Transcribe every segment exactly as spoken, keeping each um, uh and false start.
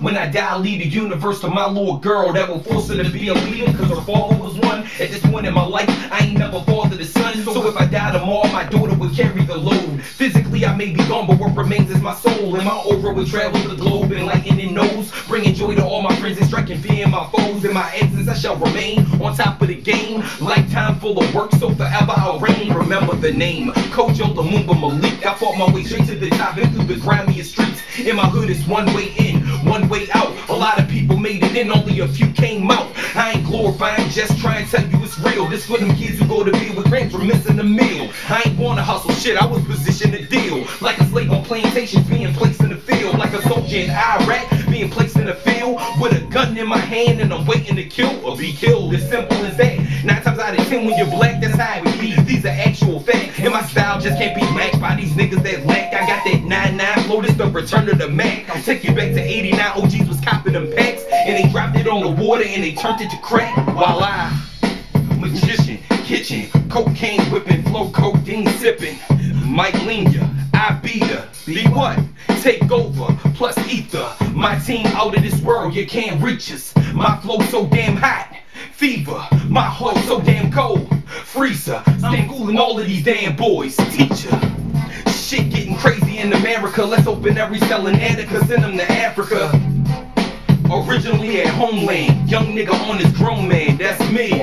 When I die, I lead the universe to my little girl that will force her to be a leader, cause her father was one. At this point in my life, I ain't never fathered a son. So if I die tomorrow, my daughter would carry the load. Physically, I may be gone, but what remains is my soul. And my aura would travel the globe, enlightening knows, bringing joy to all my friends and striking fear in my foes. In my exits, I shall remain on top of the game. Lifetime full of work, so forever I'll reign. Remember the name, Kojo Lumumba Malik. I fought my way straight to the top and through the grimiest streets. In my hood, it's one way in, one way out. A lot of people made it in, only a few came out. I ain't glorifying, just trying to tell you it's real. This for them kids who go to be with grams for missing the meal. I ain't wanna hustle shit, I was positioned to deal. Like a slave on plantations being placed in the field. Like a soldier in Iraq being placed in the field with a gun in my hand and I'm waiting to kill or be killed. As simple as that. Nine times out of ten when you're black, that's how it be. These are actual facts. And my style just can't be matched by these niggas that lack. I got that nine nine flow, this the return of the Mac. I'll take you back to eighty-nine, O Gs was copping them packs. And they dropped it on the water and they turned it to crack. While I, magician, kitchen, cocaine whipping, flow codeine sipping. Might lean ya, I be ya. Be what? Take over, plus ether. My team out of this world, you can't reach us. My flow so damn hot, fever. My heart so damn cold, freezer. Stand cooling all of these damn boys, teacher. Shit getting crazy in America. Let's open every cell in Attica, send them to Africa. Originally at homeland, young nigga on this grown man, that's me.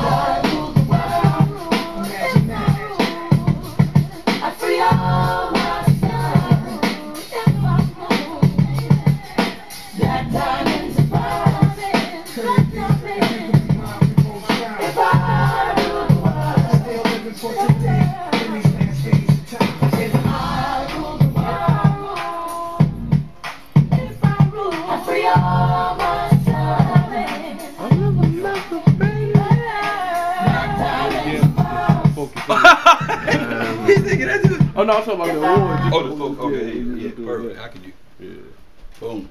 He's thinking that's it. Oh no, I'm talking about the award. Oh, the folk. Okay, yeah, yeah, yeah, yeah, perfect. yeah. I can do. Yeah. Boom.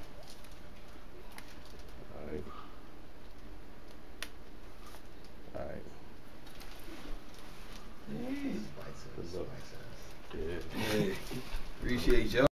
Alright. Alright. Yeah. Yeah. Appreciate y'all.